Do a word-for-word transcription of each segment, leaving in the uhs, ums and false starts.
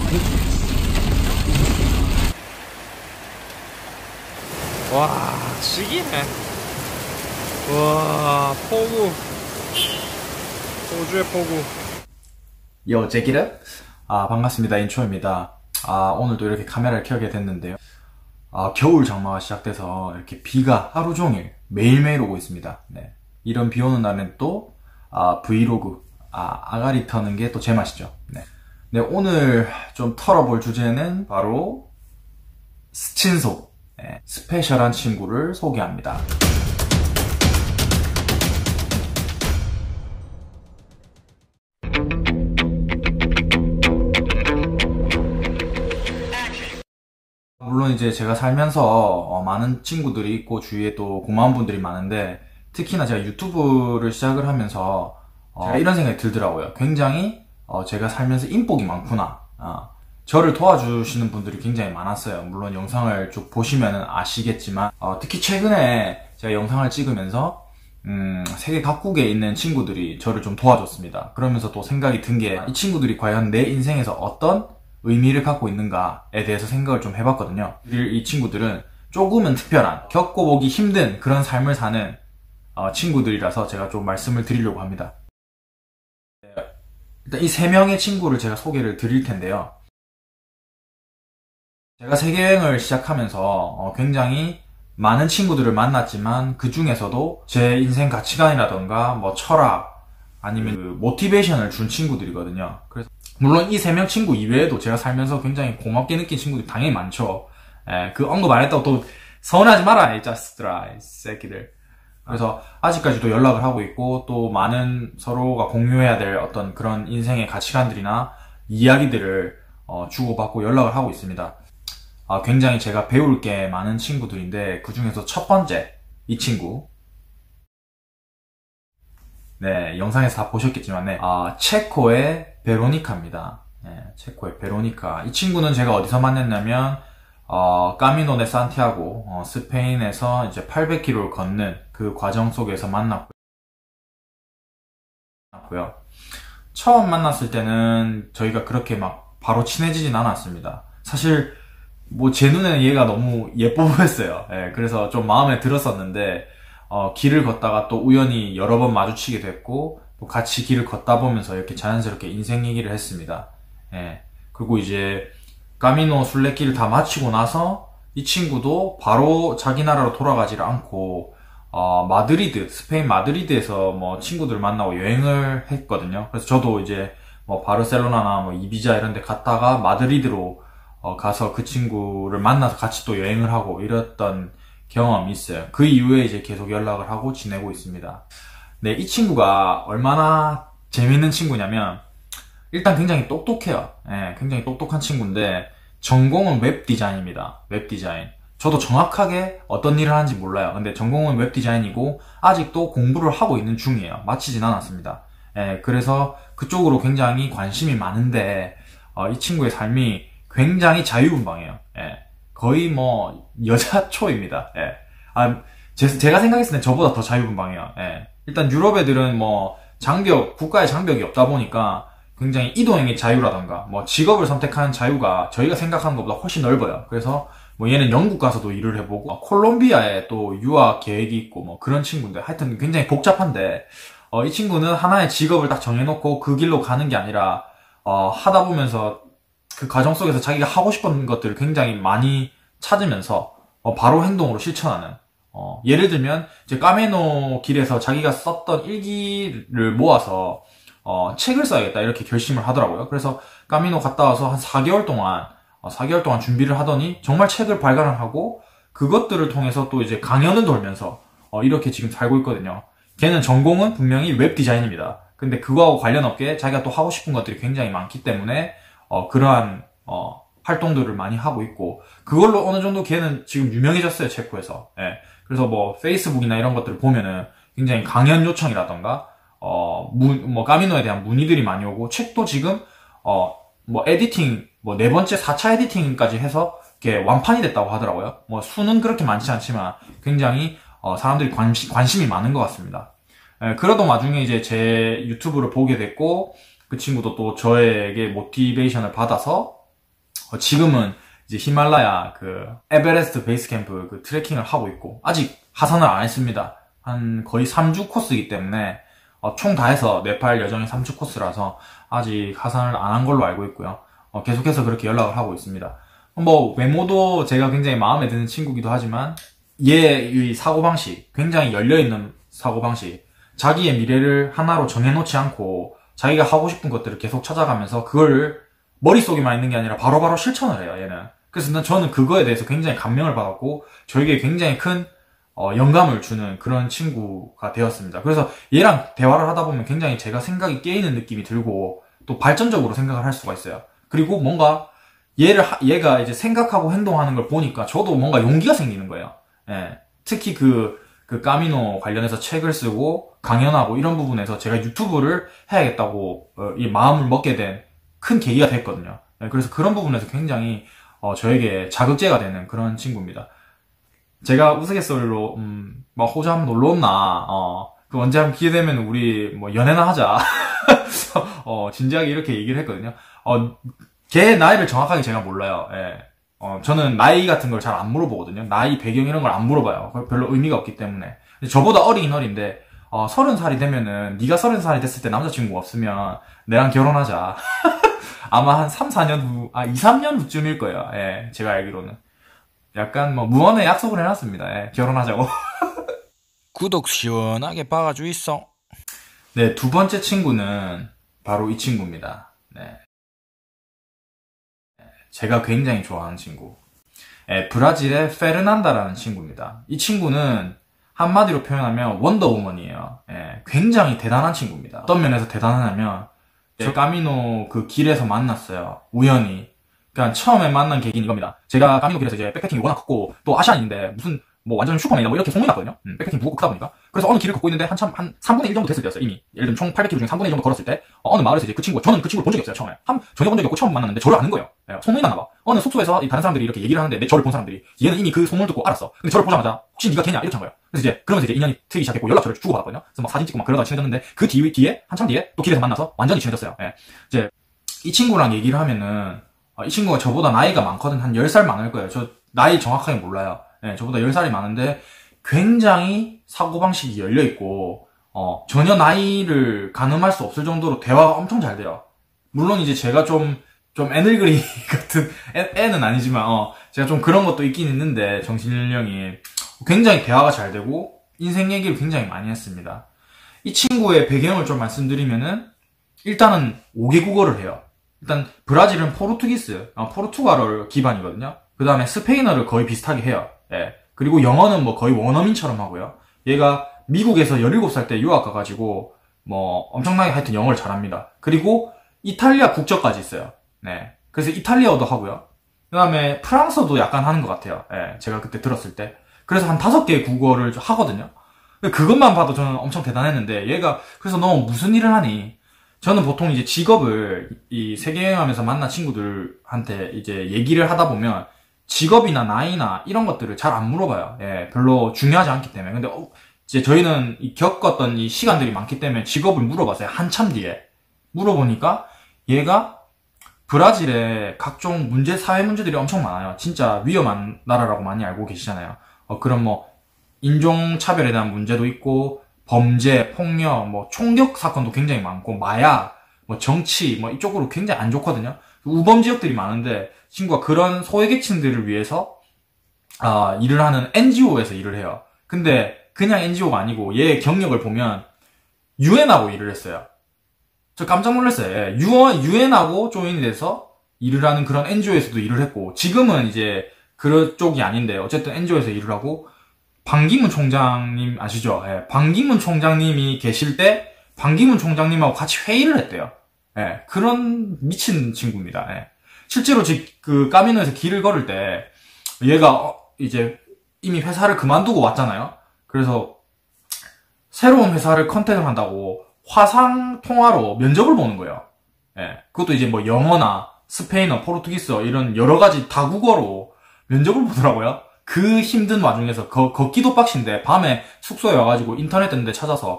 와, 지기네. 와, 폭우. 호주의 폭우. 요, 제기르? 아, 반갑습니다. 인초입니다. 아, 오늘도 이렇게 카메라를 켜게 됐는데요. 아, 겨울 장마가 시작돼서 이렇게 비가 하루 종일 매일매일 오고 있습니다. 네. 이런 비 오는 날엔 또, 아, 브이로그, 아, 아가리 터는 게 또 제맛이죠. 네. 네, 오늘 좀 털어볼 주제는 바로, 스친소. 네, 스페셜한 친구를 소개합니다. 물론 이제 제가 살면서 어, 많은 친구들이 있고 주위에 또 고마운 분들이 많은데 특히나 제가 유튜브를 시작을 하면서 어, 제가 이런 생각이 들더라고요. 굉장히 어, 제가 살면서 인복이 많구나. 어, 저를 도와주시는 분들이 굉장히 많았어요. 물론 영상을 쭉 보시면 아시겠지만 어, 특히 최근에 제가 영상을 찍으면서 음, 세계 각국에 있는 친구들이 저를 좀 도와줬습니다. 그러면서 또 생각이 든 게 이 친구들이 과연 내 인생에서 어떤 의미를 갖고 있는가에 대해서 생각을 좀 해봤거든요. 이 친구들은 조금은 특별한, 겪어보기 힘든 그런 삶을 사는 어, 친구들이라서 제가 좀 말씀을 드리려고 합니다. 일단 이 세 명의 친구를 제가 소개를 드릴 텐데요. 제가 세계여행을 시작하면서 어, 굉장히 많은 친구들을 만났지만 그 중에서도 제 인생 가치관이라던가 뭐 철학 아니면 그 모티베이션을 준 친구들이거든요. 그래서 물론 이 세 명 친구 이외에도 제가 살면서 굉장히 고맙게 느낀 친구들이 당연히 많죠. 예, 그 언급 안 했다고 또 서운하지 마라, 이 자스들아, 이 새끼들. 그래서 아직까지도 연락을 하고 있고 또 많은 서로가 공유해야 될 어떤 그런 인생의 가치관들이나 이야기들을 어, 주고받고 연락을 하고 있습니다. 아, 굉장히 제가 배울 게 많은 친구들인데 그 중에서 첫 번째, 이 친구. 네, 영상에서 다 보셨겠지만, 네, 아, 체코의 베로니카입니다. 네, 체코의 베로니카. 이 친구는 제가 어디서 만났냐면, 어, 까미노 데 산티아고, 어, 스페인에서 이제 팔백 킬로미터를 걷는 그 과정 속에서 만났고요. 처음 만났을 때는 저희가 그렇게 막 바로 친해지진 않았습니다. 사실, 뭐 제 눈에는 얘가 너무 예뻐 보였어요. 예, 그래서 좀 마음에 들었었는데 어, 길을 걷다가 또 우연히 여러 번 마주치게 됐고 또 같이 길을 걷다 보면서 이렇게 자연스럽게 인생 얘기를 했습니다. 예, 그리고 이제 까미노 순례길을 다 마치고 나서 이 친구도 바로 자기 나라로 돌아가지를 않고 어, 마드리드, 스페인 마드리드에서 뭐 친구들 만나고 여행을 했거든요. 그래서 저도 이제 뭐 바르셀로나나 뭐 이비자 이런 데 갔다가 마드리드로 어, 가서 그 친구를 만나서 같이 또 여행을 하고 이랬던 경험이 있어요. 그 이후에 이제 계속 연락을 하고 지내고 있습니다. 네, 이 친구가 얼마나 재밌는 친구냐면 일단 굉장히 똑똑해요. 네, 굉장히 똑똑한 친구인데 전공은 웹 디자인입니다. 웹 디자인. 저도 정확하게 어떤 일을 하는지 몰라요. 근데 전공은 웹 디자인이고 아직도 공부를 하고 있는 중이에요. 마치진 않았습니다. 네, 그래서 그쪽으로 굉장히 관심이 많은데 어, 이 친구의 삶이 굉장히 자유분방해요. 예. 거의 뭐 여자초입니다. 예. 아, 제, 제가 생각했을 때 저보다 더 자유분방해요. 예. 일단 유럽 애들은 뭐 장벽, 국가의 장벽이 없다 보니까 굉장히 이동행의 자유라던가 뭐 직업을 선택하는 자유가 저희가 생각하는 것보다 훨씬 넓어요. 그래서 뭐 얘는 영국 가서도 일을 해보고 콜롬비아에 또 유학 계획이 있고 뭐 그런 친구인데 하여튼 굉장히 복잡한데 어, 이 친구는 하나의 직업을 딱 정해놓고 그 길로 가는 게 아니라 어, 하다 보면서 그 과정 속에서 자기가 하고 싶은 것들을 굉장히 많이 찾으면서 어, 바로 행동으로 실천하는 어, 예를 들면 이제 까메노 길에서 자기가 썼던 일기를 모아서 어, 책을 써야겠다 이렇게 결심을 하더라고요. 그래서 까미노 갔다 와서 한 사 개월 동안 어, 사 개월 동안 준비를 하더니 정말 책을 발간을 하고 그것들을 통해서 또 이제 강연을 돌면서 어, 이렇게 지금 살고 있거든요. 걔는 전공은 분명히 웹 디자인입니다. 근데 그거하고 관련 없게 자기가 또 하고 싶은 것들이 굉장히 많기 때문에 어, 그러한, 어, 활동들을 많이 하고 있고, 그걸로 어느 정도 걔는 지금 유명해졌어요, 체코에서. 예. 그래서 뭐, 페이스북이나 이런 것들을 보면은 굉장히 강연 요청이라던가, 어, 문, 뭐, 까미노에 대한 문의들이 많이 오고, 책도 지금, 어, 뭐, 에디팅, 뭐, 네 번째, 사 차 에디팅까지 해서, 이렇게 완판이 됐다고 하더라고요. 뭐, 수는 그렇게 많지 않지만, 굉장히, 어, 사람들이 관심, 관심이 많은 것 같습니다. 예, 그러던 와중에 이제 제 유튜브를 보게 됐고, 그 친구도 또 저에게 모티베이션을 받아서 어, 지금은 이제 히말라야 그 에베레스트 베이스 캠프 그 트레킹을 하고 있고 아직 하산을 안 했습니다. 한 거의 삼 주 코스이기 때문에 어, 총 다 해서 네팔 여정이 삼 주 코스라서 아직 하산을 안 한 걸로 알고 있고요. 어, 계속해서 그렇게 연락을 하고 있습니다. 뭐 외모도 제가 굉장히 마음에 드는 친구기도 하지만 얘의 사고방식, 굉장히 열려있는 사고방식, 자기의 미래를 하나로 정해놓지 않고 자기가 하고 싶은 것들을 계속 찾아가면서 그걸 머릿속에만 있는 게 아니라 바로바로 실천을 해요, 얘는. 그래서 저는 그거에 대해서 굉장히 감명을 받았고 저에게 굉장히 큰 어, 영감을 주는 그런 친구가 되었습니다. 그래서 얘랑 대화를 하다 보면 굉장히 제가 생각이 깨이는 느낌이 들고 또 발전적으로 생각을 할 수가 있어요. 그리고 뭔가 얘를 하, 얘가 이제 생각하고 행동하는 걸 보니까 저도 뭔가 용기가 생기는 거예요. 예. 특히 그, 그 까미노 관련해서 책을 쓰고 강연하고 이런 부분에서 제가 유튜브를 해야겠다고 어, 이 마음을 먹게 된 큰 계기가 됐거든요. 예. 그래서 그런 부분에서 굉장히 어, 저에게 자극제가 되는 그런 친구입니다. 제가 우스갯소리로 음, 막 호주 한번 놀러 온나, 어, 그 언제 한번 기회 되면 우리 뭐 연애나 하자. 어, 진지하게 이렇게 얘기를 했거든요. 어, 걔 나이를 정확하게 제가 몰라요. 예. 어, 저는 나이 같은 걸 잘 안 물어보거든요. 나이, 배경 이런 걸 안 물어봐요. 별로 의미가 없기 때문에. 저보다 어리긴 어린데, 어, 서른 살이 되면은, 네가 서른 살이 됐을 때 남자친구가 없으면, 내랑 결혼하자. 아마 한 삼, 사 년 후, 아, 이, 삼 년 후쯤일 거예요. 예, 제가 알기로는. 약간 뭐, 무언의 약속을 해놨습니다. 예, 결혼하자고. 구독 시원하게 박아주 있어. 네, 두 번째 친구는 바로 이 친구입니다. 네. 제가 굉장히 좋아하는 친구. 예, 브라질의 페르난다라는 친구입니다. 이 친구는 한마디로 표현하면 원더우먼이에요. 예, 굉장히 대단한 친구입니다. 어떤 면에서 대단하냐면 저 까미노 그 길에서 만났어요. 우연히. 그러니까 처음에 만난 계기는 이겁니다. 제가 까미노 길에서 이제 백패킹이 워낙 컸고 또 아시안인데 무슨 뭐 완전 슈퍼맨이다 뭐 이렇게 소문이 났거든요. 음, 백패킹 무겁고 크다 보니까. 그래서 어느 길을 걷고 있는데 한참 한 삼분의 일 정도 됐을 때였어요. 이미. 예를 들면 총 팔백 킬로미터 중에 삼분의 일 정도 걸었을 때 어, 느 마을에서 이제 그 친구가 저는 그 친구를 본 적이 없어요. 처음에. 한 전혀 본 적이 없고 처음 만났는데 저를 아는 거예요. 예, 소문이 났나 봐. 어느 숙소에서 다른 사람들이 이렇게 얘기를 하는데 내 저를 본 사람들이 얘는 이미 그 소문을 듣고 알았어. 근데 저를 보자마자 혹시 네가 걔냐 이렇게 한 거예요. 그래서 이제 그러면서 이제 인연이 트이기 시작했고 연락처를 주고받았거든요. 그래서 막 사진 찍고 막 그러다가 친해졌는데 그 뒤, 뒤에 한참 뒤에 또 길에서 만나서 완전히 친해졌어요. 예. 이제 이 친구랑 얘기를 하면은 어, 이 친구가 저보다 나이가 많거든. 한 열 살 많을 거예요. 저 나이 정확하게 몰라요. 예, 저보다 열 살이 많은데 굉장히 사고방식이 열려있고 어, 전혀 나이를 가늠할 수 없을 정도로 대화가 엄청 잘 돼요. 물론 이제 제가 좀, 좀 애늙은이 같은, 애, 애는 아니지만, 어, 제가 좀 그런 것도 있긴 있는데, 정신연령이. 굉장히 대화가 잘 되고, 인생 얘기를 굉장히 많이 했습니다. 이 친구의 배경을 좀 말씀드리면은, 일단은 오 개 국어를 해요. 일단, 브라질은 포르투기스, 어, 포르투갈어 기반이거든요. 그 다음에 스페인어를 거의 비슷하게 해요. 예. 그리고 영어는 뭐 거의 원어민처럼 하고요. 얘가 미국에서 열일곱 살 때 유학 가가지고, 뭐, 엄청나게 하여튼 영어를 잘합니다. 그리고 이탈리아 국적까지 있어요. 네. 그래서 이탈리아어도 하고요. 그 다음에 프랑스어도 약간 하는 것 같아요. 예, 제가 그때 들었을 때. 그래서 한 다섯 개의 국어를 하거든요. 그것만 봐도 저는 엄청 대단했는데, 얘가, 그래서 너 무슨 일을 하니? 저는 보통 이제 직업을 이 세계여행하면서 만난 친구들한테 이제 얘기를 하다 보면, 직업이나 나이나 이런 것들을 잘 안 물어봐요. 예, 별로 중요하지 않기 때문에. 근데, 어, 이제 저희는 이 겪었던 이 시간들이 많기 때문에 직업을 물어봤어요. 한참 뒤에. 물어보니까 얘가 브라질에 각종 문제, 사회 문제들이 엄청 많아요. 진짜 위험한 나라라고 많이 알고 계시잖아요. 어, 그런 뭐, 인종차별에 대한 문제도 있고, 범죄, 폭력, 뭐, 총격 사건도 굉장히 많고, 마약, 뭐, 정치, 뭐, 이쪽으로 굉장히 안 좋거든요. 우범 지역들이 많은데, 친구가 그런 소외계층들을 위해서, 아, 일을 하는 엔지오에서 일을 해요. 근데, 그냥 엔지오가 아니고, 얘의 경력을 보면, 유엔하고 일을 했어요. 저 깜짝 놀랐어요. 예. 유엔하고 조인이 돼서 일을 하는 그런 엔지오에서도 일을 했고, 지금은 이제 그런 쪽이 아닌데, 어쨌든 엔지오에서 일을 하고, 반기문 총장님 아시죠? 예. 반기문 총장님이 계실 때, 반기문 총장님하고 같이 회의를 했대요. 예. 그런 미친 친구입니다. 예. 실제로 그 까미노에서 길을 걸을 때, 얘가 어, 이제 이미 회사를 그만두고 왔잖아요? 그래서 새로운 회사를 컨택을 한다고, 화상 통화로 면접을 보는 거예요. 예. 그것도 이제 뭐 영어나 스페인어, 포르투기스어 이런 여러 가지 다국어로 면접을 보더라고요. 그 힘든 와중에서 거, 걷기도 빡신데 밤에 숙소에 와가지고 인터넷 있는 데 찾아서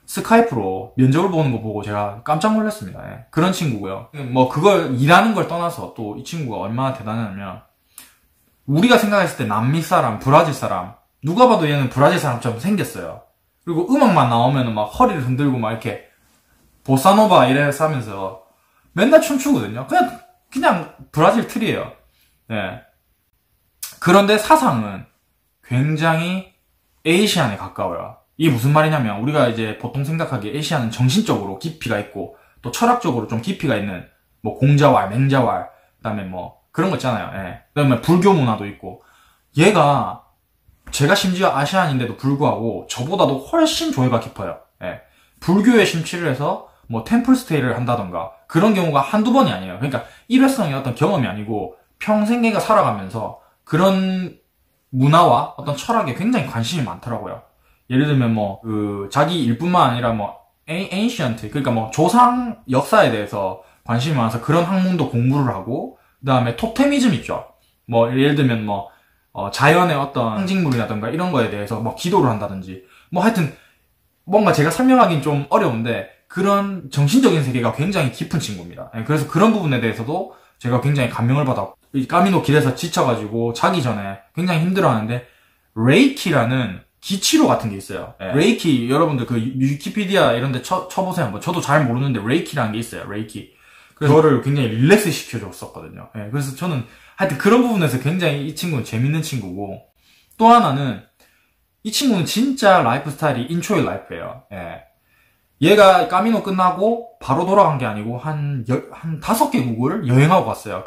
스카이프로 면접을 보는 거 보고 제가 깜짝 놀랐습니다. 예. 그런 친구고요. 뭐 그걸 일하는 걸 떠나서 또 이 친구가 얼마나 대단하냐면 우리가 생각했을 때 남미 사람, 브라질 사람 누가 봐도 얘는 브라질 사람처럼 생겼어요. 그리고 음악만 나오면은 막 허리를 흔들고 막 이렇게 보사노바 이래서 하면서 맨날 춤추거든요. 그냥 그냥 브라질 틀이에요. 예. 그런데 사상은 굉장히 에이시안에 가까워요. 이게 무슨 말이냐면 우리가 이제 보통 생각하기에 에이시안은 정신적으로 깊이가 있고 또 철학적으로 좀 깊이가 있는 뭐 공자왈, 맹자왈 그다음에 뭐 그런 거 있잖아요. 예. 그다음에 불교 문화도 있고 얘가 제가 심지어 아시안인데도 불구하고 저보다도 훨씬 조예가 깊어요. 예. 불교에 심취를 해서 뭐 템플스테이를 한다던가 그런 경우가 한두 번이 아니에요. 그러니까 일회성의 어떤 경험이 아니고 평생 얘가 살아가면서 그런 문화와 어떤 철학에 굉장히 관심이 많더라고요. 예를 들면 뭐 그 자기 일뿐만 아니라 뭐 에이시언트 그러니까 뭐 조상 역사에 대해서 관심이 많아서 그런 학문도 공부를 하고 그다음에 토테미즘 있죠. 뭐 예를 들면 뭐 어, 자연의 어떤 상징물이라든가 이런 거에 대해서 뭐 기도를 한다든지 뭐 하여튼 뭔가 제가 설명하기는 좀 어려운데 그런 정신적인 세계가 굉장히 깊은 친구입니다. 예, 그래서 그런 부분에 대해서도 제가 굉장히 감명을 받았고 이 까미노 길에서 지쳐가지고 자기 전에 굉장히 힘들어하는데 레이키라는 기치로 같은 게 있어요. 예, 레이키 여러분들 그 위키피디아 이런 데 쳐, 쳐보세요. 한번. 저도 잘 모르는데 레이키라는 게 있어요. 레이키. 그래서 그거를 굉장히 릴렉스 시켜줬었거든요. 예, 그래서 저는 하여튼 그런 부분에서 굉장히 이 친구는 재밌는 친구고 또 하나는 이 친구는 진짜 라이프 스타일이 인초이 라이프예요. 예. 얘가 까미노 끝나고 바로 돌아간 게 아니고 한, 열, 한 다섯 개국을 여행하고 갔어요.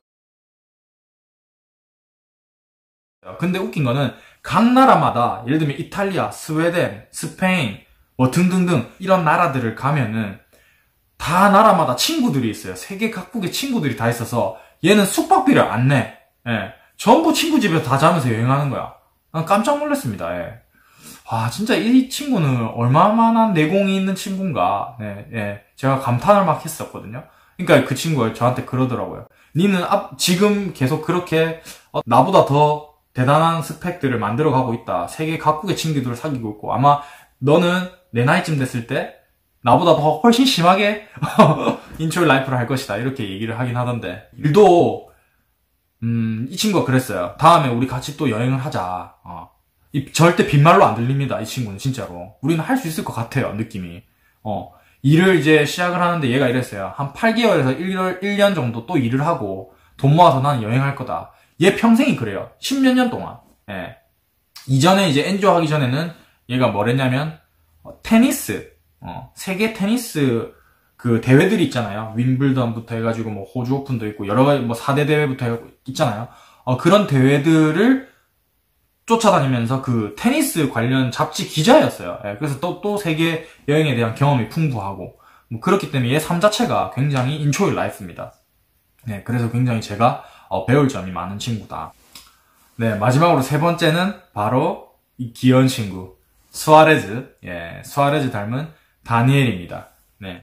근데 웃긴 거는 각 나라마다 예를 들면 이탈리아, 스웨덴, 스페인 뭐 등등등 이런 나라들을 가면은 다 나라마다 친구들이 있어요. 세계 각국의 친구들이 다 있어서 얘는 숙박비를 안 내. 예. 전부 친구 집에서 다 자면서 여행하는 거야. 난 깜짝 놀랐습니다. 예. 와, 진짜 이 친구는 얼마만한 내공이 있는 친구인가. 네, 예. 제가 감탄을 막 했었거든요. 그러니까 그 친구가 저한테 그러더라고요. 니는 앞, 지금 계속 그렇게 어, 나보다 더 대단한 스펙들을 만들어가고 있다. 세계 각국의 친구들을 사귀고 있고 아마 너는 내 나이쯤 됐을 때 나보다 더 훨씬 심하게 인초이 라이프를 할 것이다. 이렇게 얘기를 하긴 하던데 일도 음, 이 친구가 그랬어요. 다음에 우리 같이 또 여행을 하자. 어. 이, 절대 빈말로 안 들립니다. 이 친구는 진짜로. 우리는 할 수 있을 것 같아요. 느낌이. 어. 일을 이제 시작을 하는데 얘가 이랬어요. 한 팔 개월에서 일 년 정도 또 일을 하고 돈 모아서 나는 여행할 거다. 얘 평생이 그래요. 십몇 년 동안. 예. 이전에 이제 엔조 하기 전에는 얘가 뭘 했냐면 어, 테니스. 어, 세계 테니스 그 대회들이 있잖아요. 윈블던부터 해가지고 뭐 호주 오픈도 있고 여러 가지 뭐 사 대 대회부터 있잖아요. 어, 그런 대회들을 쫓아다니면서 그 테니스 관련 잡지 기자였어요. 예, 그래서 또, 또 세계 여행에 대한 경험이 풍부하고, 뭐 그렇기 때문에 얘 삶 자체가 굉장히 인초이 라이프입니다. 네, 그래서 굉장히 제가 어, 배울 점이 많은 친구다. 네, 마지막으로 세 번째는 바로 이 귀여운 친구, 수아레즈. 예, 수아레즈 닮은 다니엘입니다. 네.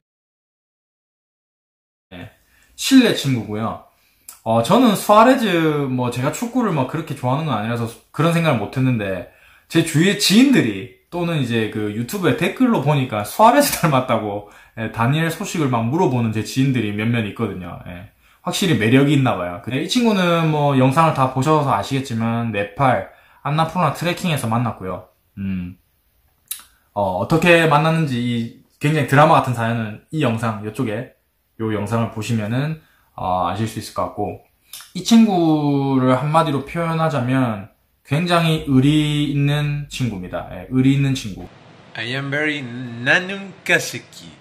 네. 칠레 친구고요. 어, 저는 수아레즈, 뭐, 제가 축구를 막 그렇게 좋아하는 건 아니라서 그런 생각을 못 했는데, 제 주위의 지인들이, 또는 이제 그 유튜브에 댓글로 보니까 수아레즈 닮았다고, 예, 다니엘 소식을 막 물어보는 제 지인들이 몇몇 있거든요. 예, 확실히 매력이 있나 봐요. 이 친구는 뭐, 영상을 다 보셔서 아시겠지만, 네팔, 안나푸르나 트레킹에서 만났고요. 음, 어, 어떻게 만났는지 이 굉장히 드라마 같은 사연은 이 영상, 이쪽에, 요 영상을 보시면은, 어, 아실 수 있을 것 같고 이 친구를 한마디로 표현하자면 굉장히 의리 있는 친구입니다. 예, 의리 있는 친구. I am very 나눔가스키.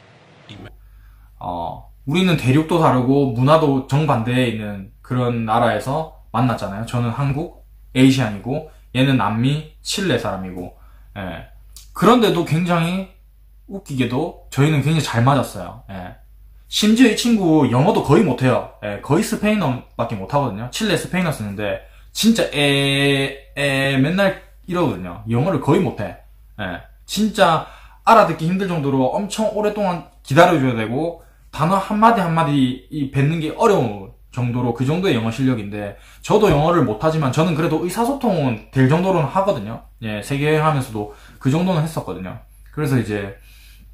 어, 우리는 대륙도 다르고 문화도 정반대에 있는 그런 나라에서 만났잖아요. 저는 한국, 에이시안이고 얘는 남미, 칠레 사람이고 예. 그런데도 굉장히 웃기게도 저희는 굉장히 잘 맞았어요. 예. 심지어 이 친구 영어도 거의 못해요. 예, 거의 스페인어밖에 못하거든요. 칠레 스페인어 쓰는데 진짜 에, 에 맨날 이러거든요. 영어를 거의 못해. 예, 진짜 알아듣기 힘들 정도로 엄청 오랫동안 기다려줘야 되고 단어 한마디 한마디 이 뱉는 게 어려운 정도로 그 정도의 영어 실력인데 저도 영어를 못하지만 저는 그래도 의사소통은 될 정도로는 하거든요. 예, 세계여행하면서도 그 정도는 했었거든요. 그래서 이제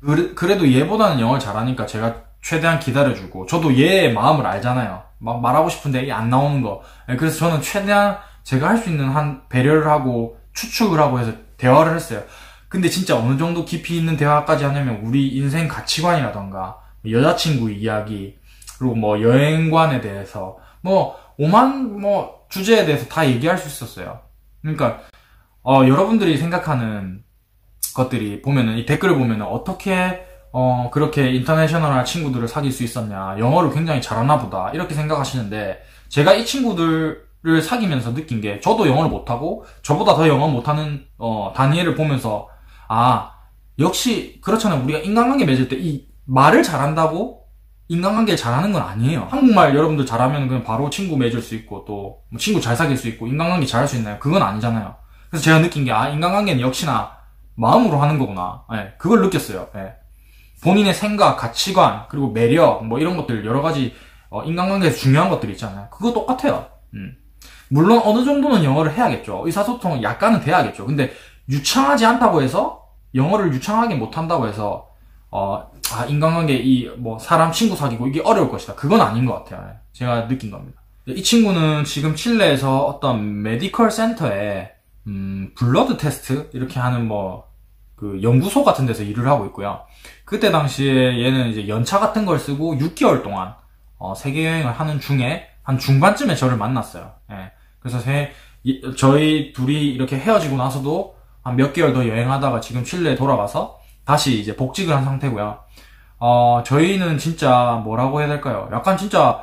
그래, 그래도 얘보다는 영어를 잘하니까 제가 최대한 기다려주고, 저도 얘의 마음을 알잖아요. 막 말하고 싶은데 이게 안 나오는 거. 그래서 저는 최대한 제가 할 수 있는 한 배려를 하고 추측을 하고 해서 대화를 했어요. 근데 진짜 어느 정도 깊이 있는 대화까지 하냐면 우리 인생 가치관이라던가 여자친구 이야기, 그리고 뭐 여행관에 대해서 뭐 오만 뭐 주제에 대해서 다 얘기할 수 있었어요. 그러니까 어 여러분들이 생각하는 것들이 보면은 이 댓글을 보면은 어떻게 어 그렇게 인터내셔널한 친구들을 사귈 수 있었냐, 영어를 굉장히 잘하나 보다 이렇게 생각하시는데, 제가 이 친구들을 사귀면서 느낀 게, 저도 영어를 못하고 저보다 더 영어 못하는 어 다니엘을 보면서 아 역시 그렇잖아요. 우리가 인간관계 맺을 때 이 말을 잘한다고 인간관계를 잘하는 건 아니에요. 한국말 여러분들 잘하면 그냥 바로 친구 맺을 수 있고 또 뭐 친구 잘 사귈 수 있고 인간관계 잘할 수 있나요? 그건 아니잖아요. 그래서 제가 느낀 게 아 인간관계는 역시나 마음으로 하는 거구나. 네, 그걸 느꼈어요. 네. 본인의 생각, 가치관, 그리고 매력, 뭐 이런 것들 여러 가지 어, 인간관계에서 중요한 것들이 있잖아요. 그거 똑같아요. 음. 물론 어느 정도는 영어를 해야겠죠. 의사소통은 약간은 돼야겠죠. 근데 유창하지 않다고 해서, 영어를 유창하게 못한다고 해서 어, 아 인간관계 이 뭐 사람 친구 사귀고 이게 어려울 것이다. 그건 아닌 것 같아요. 제가 느낀 겁니다. 이 친구는 지금 칠레에서 어떤 메디컬 센터에 음, 블러드 테스트 이렇게 하는 뭐 그 연구소 같은 데서 일을 하고 있고요. 그때 당시에 얘는 이제 연차 같은 걸 쓰고 육 개월 동안 어, 세계 여행을 하는 중에 한 중반쯤에 저를 만났어요. 예. 그래서 제, 이, 저희 둘이 이렇게 헤어지고 나서도 한 몇 개월 더 여행하다가 지금 칠레에 돌아가서 다시 이제 복직을 한 상태고요. 어, 저희는 진짜 뭐라고 해야 될까요? 약간 진짜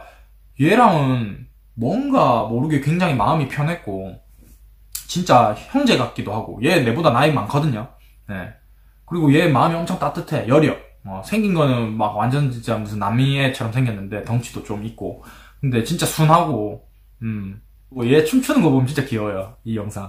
얘랑은 뭔가 모르게 굉장히 마음이 편했고 진짜 형제 같기도 하고, 얘 내보다 나이 많거든요. 네. 그리고 얘 마음이 엄청 따뜻해, 여려. 어, 생긴 거는 막 완전 진짜 무슨 남미애처럼 생겼는데 덩치도 좀 있고, 근데 진짜 순하고, 음, 뭐 얘 춤추는 거 보면 진짜 귀여워요, 이 영상.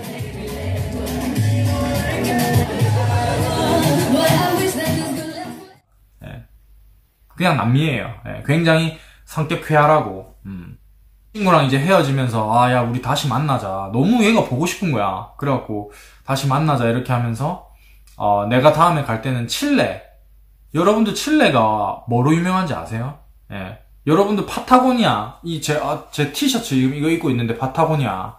네. 그냥 남미애예요. 네. 굉장히 성격 쾌활하고, 음. 친구랑 이제 헤어지면서 아 야 우리 다시 만나자, 너무 얘가 보고 싶은 거야. 그래갖고 다시 만나자 이렇게 하면서 어 내가 다음에 갈 때는 칠레, 여러분들 칠레가 뭐로 유명한지 아세요? 예, 여러분들 파타고니아, 이 제 아, 제 티셔츠 지금 이거 입고 있는데 파타고니아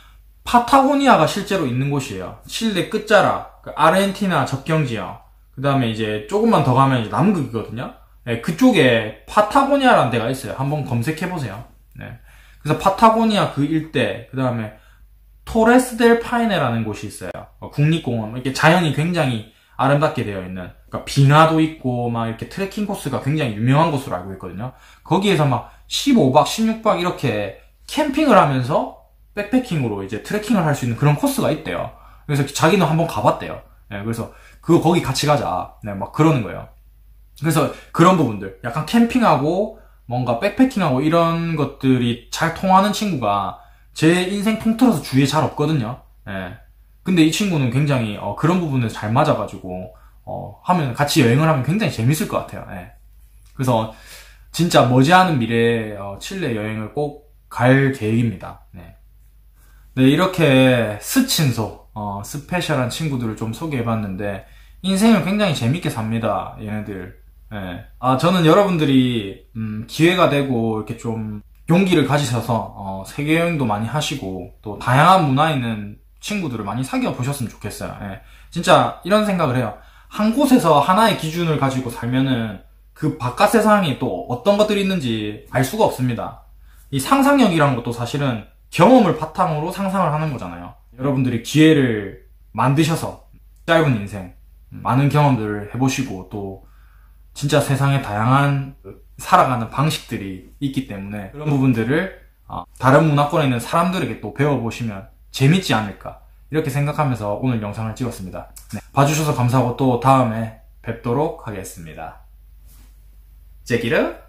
파타고니아가 실제로 있는 곳이에요. 칠레 끝자락, 그 아르헨티나 접경 지역, 그 다음에 이제 조금만 더 가면 이제 남극이거든요. 예, 그쪽에 파타고니아라는 데가 있어요. 한번 검색해보세요. 네. 그래서 파타고니아 그 일대, 그 다음에 토레스 델 파이네라는 곳이 있어요. 국립공원, 이렇게 자연이 굉장히 아름답게 되어 있는, 그러니까 빙하도 있고 막 이렇게 트레킹 코스가 굉장히 유명한 곳으로 알고 있거든요. 거기에서 막 십오 박, 십육 박 이렇게 캠핑을 하면서 백패킹으로 이제 트레킹을 할 수 있는 그런 코스가 있대요. 그래서 자기는 한번 가봤대요. 네, 그래서 그거 거기 같이 가자. 네, 막 그러는 거예요. 그래서 그런 부분들, 약간 캠핑하고 뭔가 백패킹하고 이런 것들이 잘 통하는 친구가 제 인생 통틀어서 주위에 잘 없거든요. 예. 근데 이 친구는 굉장히 어, 그런 부분에서 잘 맞아가지고 어, 하면 같이 여행을 하면 굉장히 재밌을 것 같아요. 예. 그래서 진짜 머지않은 미래에 어, 칠레 여행을 꼭 갈 계획입니다. 네. 네, 이렇게 스친소, 어, 스페셜한 친구들을 좀 소개해봤는데 인생을 굉장히 재밌게 삽니다. 얘네들. 네. 아, 저는 여러분들이, 음, 기회가 되고, 이렇게 좀, 용기를 가지셔서, 어, 세계여행도 많이 하시고, 또, 다양한 문화에 있는 친구들을 많이 사귀어 보셨으면 좋겠어요. 예. 진짜, 이런 생각을 해요. 한 곳에서 하나의 기준을 가지고 살면은, 그 바깥 세상이 또 어떤 것들이 있는지 알 수가 없습니다. 이 상상력이라는 것도 사실은 경험을 바탕으로 상상을 하는 거잖아요. 여러분들이 기회를 만드셔서, 짧은 인생, 많은 경험들을 해보시고, 또, 진짜 세상에 다양한 살아가는 방식들이 있기 때문에 그런 부분들을 다른 문화권에 있는 사람들에게 또 배워보시면 재밌지 않을까, 이렇게 생각하면서 오늘 영상을 찍었습니다. 네, 봐주셔서 감사하고 또 다음에 뵙도록 하겠습니다. 제기르